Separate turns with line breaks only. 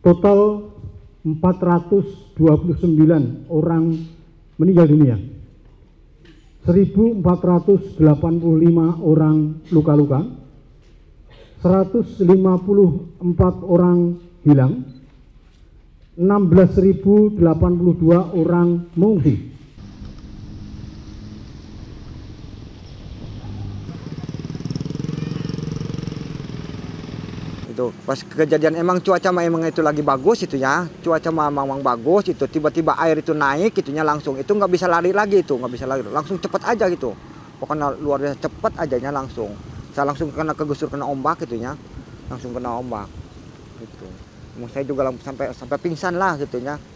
Total 429 orang meninggal dunia, 1.485 orang luka-luka, 154 orang hilang, 16.082 orang mengungsi.
Itu pas kejadian emang cuaca emang itu lagi bagus itu ya, cuaca memang bagus itu, tiba-tiba air itu naik itunya langsung, itu nggak bisa lari lagi, itu nggak bisa lari, langsung cepet aja gitu, pokoknya luar biasa cepet ajanya langsung. Saya langsung kegusur kena ombak itunya, langsung kena ombak gitu. Saya juga sampai pingsan lah gitunya.